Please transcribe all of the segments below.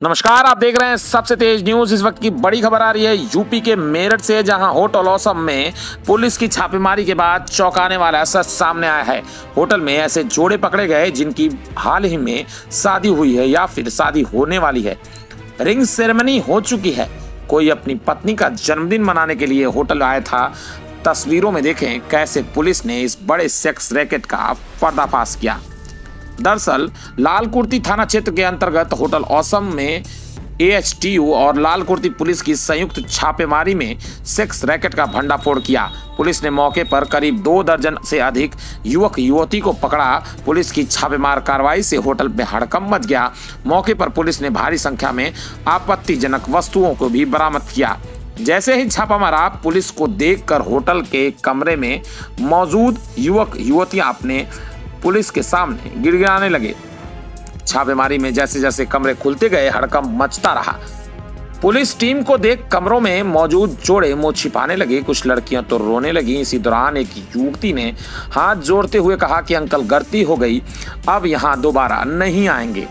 नमस्कार, आप देख रहे हैं सबसे तेज न्यूज। इस वक्त की बड़ी खबर आ रही है यूपी के मेरठ से, जहां होटल ऑसम में पुलिस की छापेमारी के बाद चौंकाने वाला सच सामने आया है। होटल में ऐसे जोड़े पकड़े गए जिनकी हाल ही में शादी हुई है या फिर शादी होने वाली है। रिंग सेरेमनी हो चुकी है। कोई अपनी पत्नी का जन्मदिन मनाने के लिए होटल आया था। तस्वीरों में देखें कैसे पुलिस ने इस बड़े सेक्स रैकेट का पर्दाफाश किया। दरअसल लालकुर्ती थाना क्षेत्र के अंतर्गत होटल ऑसम में AHTU और लालकुर्ती पुलिस की संयुक्त छापेमारी में सेक्स रैकेट का भंडाफोड़ किया। पुलिस ने मौके पर करीब 2 दर्जन से अधिक युवक युवती को पकड़ा। पुलिस की छापेमार कार्रवाई से होटल में हड़कंप मच गया। मौके पर पुलिस ने भारी संख्या में आपत्तिजनक वस्तुओं को भी बरामद किया। जैसे ही छापा मारा, पुलिस को देखकर होटल के कमरे में मौजूद युवक युवतियां अपने पुलिस के सामने गिड़गिड़ाने लगे। छापेमारी में जैसे जैसे कमरे खुलते गए, हड़कंप मचता रहा। पुलिस टीम को देख कमरों में मौजूद जोड़े मुंह छिपाने लगे। कुछ लड़कियां तो रोने लगी। इसी दौरान एक युवती ने हाथ जोड़ते हुए कहा कि अंकल, गलती हो गई, अब यहां दोबारा नहीं आएंगे।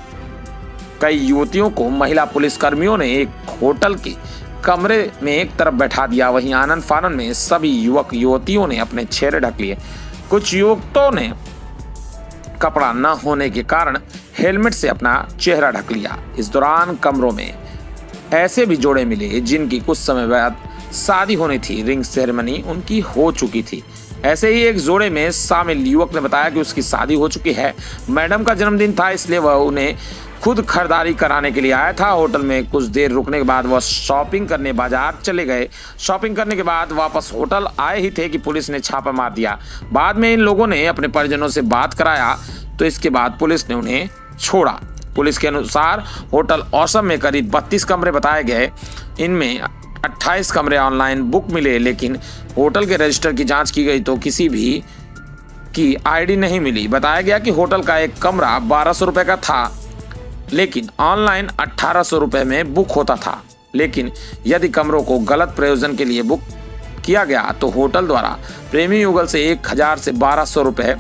कई युवतियों को महिला पुलिस कर्मियों ने एक होटल के कमरे में एक तरफ बैठा दिया। वहीं आनंद फानन में सभी युवक युवतियों ने अपने चेहरे ढक लिए। कुछ युवकों ने कपड़ा न होने के कारण हेलमेट से अपना चेहरा ढक लिया। इस दौरान कमरों में ऐसे भी जोड़े मिले जिनकी कुछ समय बाद शादी होनी थी। रिंग सेरेमनी उनकी हो चुकी थी। ऐसे ही एक जोड़े में शामिल युवक ने बताया कि उसकी शादी हो चुकी है। मैडम का जन्मदिन था, इसलिए वह उन्हें खुद खरीदारी कराने के लिए आया था। होटल में कुछ देर रुकने के बाद वह शॉपिंग करने बाजार चले गए। शॉपिंग करने के बाद वापस होटल आए ही थे कि पुलिस ने छापा मार दिया। बाद में इन लोगों ने अपने परिजनों से बात कराया, तो इसके बाद पुलिस ने उन्हें छोड़ा। पुलिस के अनुसार होटल ऑसम में करीब 32 कमरे बताए गए। इनमें 28 कमरे ऑनलाइन बुक मिले, लेकिन होटल के रजिस्टर की जांच की गई तो किसी भी की ID नहीं मिली। बताया गया कि होटल का एक कमरा 1200 रुपये का था, लेकिन ऑनलाइन 1800 रुपये में बुक होता था। लेकिन यदि कमरों को गलत प्रयोजन के लिए बुक किया गया तो होटल द्वारा प्रेमी युगल से 1000 से 1200 रुपये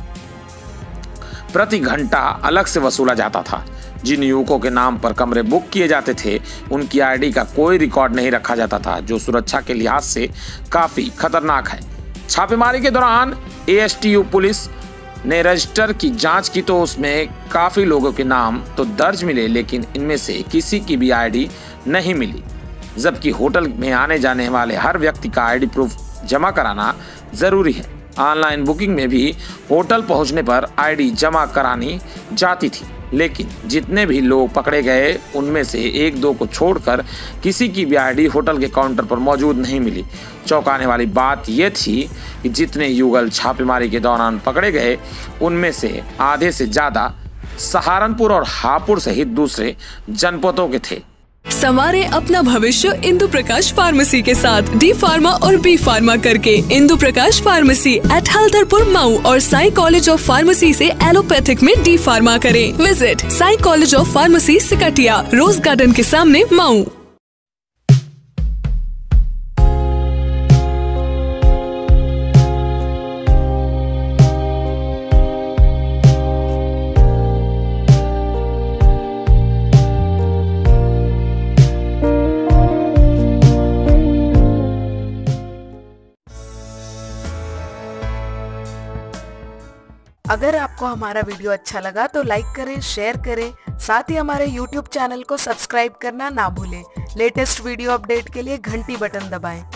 प्रति घंटा अलग से वसूला जाता था। जिन युवकों के नाम पर कमरे बुक किए जाते थे, उनकी ID का कोई रिकॉर्ड नहीं रखा जाता था, जो सुरक्षा के लिहाज से काफी खतरनाक है। छापेमारी के दौरान AHTU पुलिस ने रजिस्टर की जांच की तो उसमें काफी लोगों के नाम तो दर्ज मिले, लेकिन इनमें से किसी की भी ID नहीं मिली। जबकि होटल में आने जाने वाले हर व्यक्ति का ID प्रूफ जमा कराना जरूरी है। ऑनलाइन बुकिंग में भी होटल पहुंचने पर ID जमा करानी जाती थी, लेकिन जितने भी लोग पकड़े गए उनमें से 1-2 को छोड़कर किसी की भी ID होटल के काउंटर पर मौजूद नहीं मिली। चौंकाने वाली बात यह थी कि जितने युगल छापेमारी के दौरान पकड़े गए, उनमें से आधे से ज्यादा सहारनपुर और हापुड़ सहित दूसरे जनपदों के थे। संवारे अपना भविष्य इंदु प्रकाश फार्मेसी के साथ। D फार्मा और B फार्मा करके इंदु प्रकाश फार्मेसी एट हल्दरपुर मऊ और साई कॉलेज ऑफ फार्मेसी से एलोपैथिक में D फार्मा करें। Visit Sai college of pharmacy Siktia, rose garden के सामने, मऊ। अगर आपको हमारा वीडियो अच्छा लगा तो लाइक करें, शेयर करें, साथ ही हमारे YouTube चैनल को सब्सक्राइब करना ना भूलें। लेटेस्ट वीडियो अपडेट के लिए घंटी बटन दबाएं।